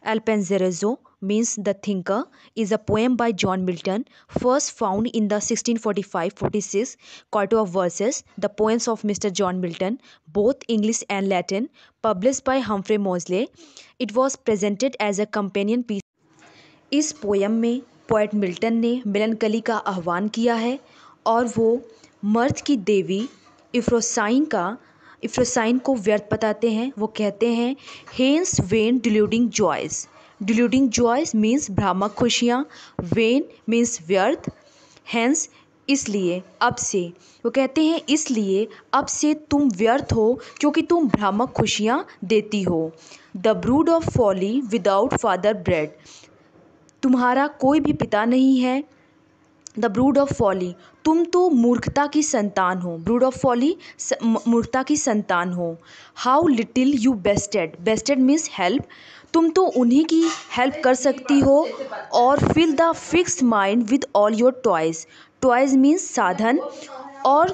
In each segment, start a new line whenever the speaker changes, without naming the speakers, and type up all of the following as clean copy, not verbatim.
El Penseroso means the thinker is a poem by John Milton, first found in the 1645-46 quarto of verses, the poems of Mr. John Milton, both English and Latin, published by Humphrey Moseley. It was presented as a companion piece. इस poem में poet Milton ने melancholy का आह्वान किया है और वो मर्द की देवी इफ्रोसाइन को व्यर्थ बताते हैं। वो कहते हैं hence when deluding joys means भ्रामक खुशियाँ, वेन मीन्स व्यर्थ, हेंस इसलिए, अब से। वो कहते हैं इसलिए अब से तुम व्यर्थ हो क्योंकि तुम भ्रामक खुशियाँ देती हो। The brood of folly without father bred, तुम्हारा कोई भी पिता नहीं है। द ब्रूड ऑफ फॉली, तुम तो मूर्खता की संतान हो। ब्रूड ऑफ फॉली, मूर्खता की संतान हो। How little you bestead means help, तुम तो उन्हीं की हेल्प कर सकती हो। और fill the fixed mind with all your toys means साधन, और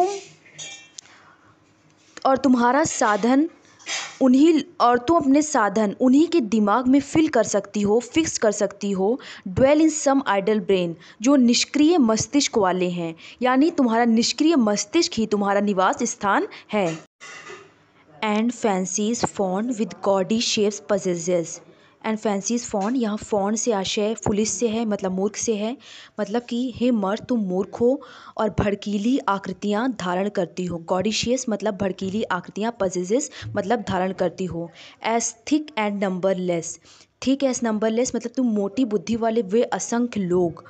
तुम्हारा साधन तुम अपने साधन उन्हीं के दिमाग में फिक्स कर सकती हो। Dwell in some idle brain, जो निष्क्रिय मस्तिष्क वाले हैं, यानी तुम्हारा निष्क्रिय मस्तिष्क ही तुम्हारा निवास स्थान है। And fancies fond with gaudy shapes possesses, and fancies fond, यहाँ फॉन्ड से आशय फुलिश से है, मतलब मूर्ख से है। मतलब कि हे मर्द तुम मूर्ख हो और भड़कीली आकृतियाँ धारण करती हो। गॉडी शेप्स मतलब भड़कीली आकृतियाँ, पजेजेस मतलब धारण करती हो। As thick and numberless, thick as numberless मतलब तुम मोटी बुद्धि वाले वे असंख्य लोग,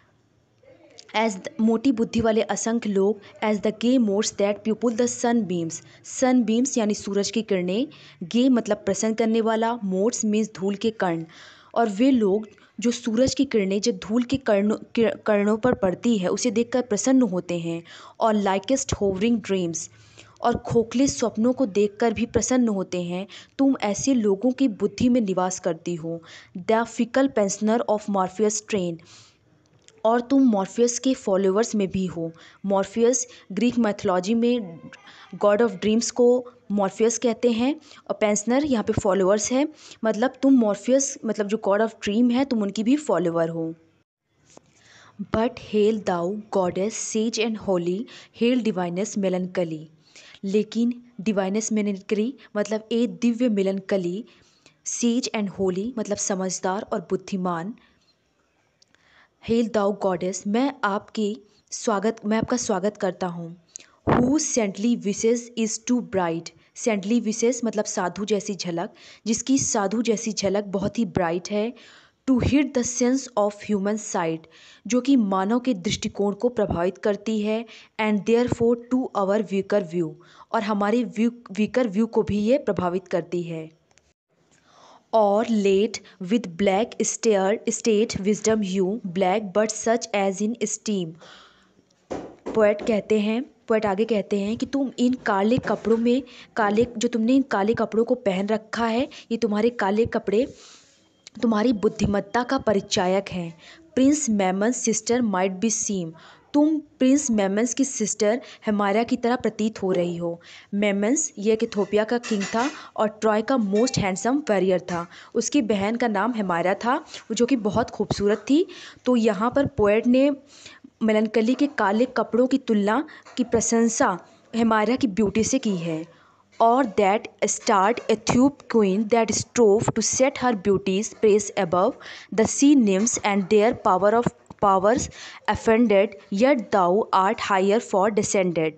मोटी बुद्धि वाले असंख्य लोग। As the gay motes that people the sunbeams यानी सूरज की किरणें, गे मतलब प्रसन्न करने वाला, मोड्स मीन्स धूल के कर्ण, और वे लोग जो सूरज की किरणें जब धूल के कर्णों पर पड़ती है उसे देखकर प्रसन्न होते हैं। और लाइकेस्ट होवरिंग ड्रीम्स, और खोखले स्वप्नों को देखकर भी प्रसन्न होते हैं। तुम ऐसे लोगों की बुद्धि में निवास करती हो। The fickle pensioner of Morpheus train, और तुम मॉर्फियस के फॉलोअर्स में भी हो। मॉर्फियस ग्रीक मैथोलॉजी में गॉड ऑफ ड्रीम्स को मॉर्फियस कहते हैं, और पेंशनर यहाँ पे फॉलोअर्स है। मतलब तुम मॉर्फियस मतलब जो गॉड ऑफ ड्रीम है तुम उनकी भी फॉलोअर हो। But hail thou goddess sage and holy, hail divinest melancholy, लेकिन डिवाइनेस मेलनकली मतलब ए दिव्य मेलनकली, सेज एंड होली मतलब समझदार और बुद्धिमान। हेल दाउ गॉडेस, मैं आपका स्वागत करता हूँ। Whose saintly visage is too bright, saintly visage मतलब साधु जैसी झलक, जिसकी साधु जैसी झलक बहुत ही ब्राइट है। To hit the sense of human sight, जो कि मानव के दृष्टिकोण को प्रभावित करती है। And therefore to our weaker view, और हमारे वीकर व्यू को भी ये प्रभावित करती है। और laid with black staid wisdom hue black but such as esteem, poet आगे कहते हैं कि तुम इन काले कपड़ों में जो तुमने इन काले कपड़ों को पहन रखा है, ये तुम्हारे काले कपड़े तुम्हारी बुद्धिमत्ता का परिचायक हैं। Prince Memnon's sister might beseem, तुम प्रिंस मेमन्स की सिस्टर हमारा की तरह प्रतीत हो रही हो। मेमन्स ये एक इथोपिया का किंग था और ट्रॉय का मोस्ट हैंडसम वॉरियर था। उसकी बहन का नाम हमारा था, जो कि बहुत खूबसूरत थी। तो यहाँ पर पोएट ने मेलनकली के काले कपड़ों की तुलना की प्रशंसा हमारा की ब्यूटी से की है। Or that starred Ethiope queen that strove to set her beauty's praise above the sea nymphs and their powers offended, yet thou art higher for descended।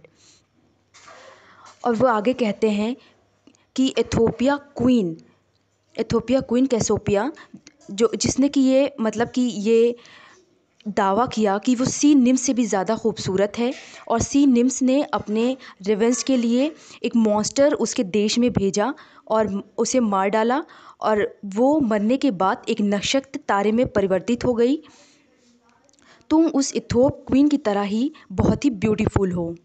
और वो आगे कहते हैं कि इथोपिया क्वीन कैसोपिया, जिसने कि ये मतलब कि ये दावा किया कि वो सी निम्स से भी ज़्यादा खूबसूरत है, और सी निम्स ने अपने रिवेंज के लिए एक मॉन्स्टर उसके देश में भेजा और उसे मार डाला, और वो मरने के बाद एक नक्षत्र तारे में परिवर्तित हो गई। तुम उस इथोप क्वीन की तरह ही बहुत ही ब्यूटीफुल हो।